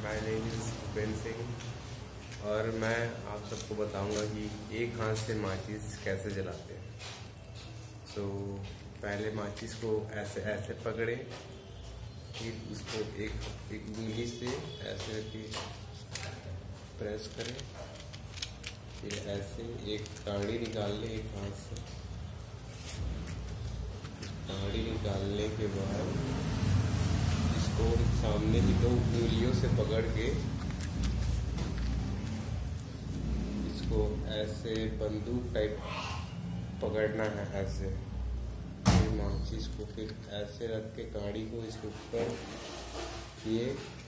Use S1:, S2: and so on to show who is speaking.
S1: My name is Bhupendra Singh और मैं आप सबको बताऊंगा कि एक हाथ से माचिस कैसे जलाते हैं। तो पहले माचिस को ऐसे ऐसे पकड़ें, फिर उसको एक उंगली से ऐसे रखिए, प्रेस करें, फिर ऐसे एक कांडी निकाल लें एक हाथ से। कांडी निकालने के बाद इसको सामने की दो उंगलियों से पकड़ के इसको ऐसे बंदूक टाइप पकड़ना है ऐसे। फिर माचिस को फिर ऐसे रख के कांडी को इसके ऊपर ये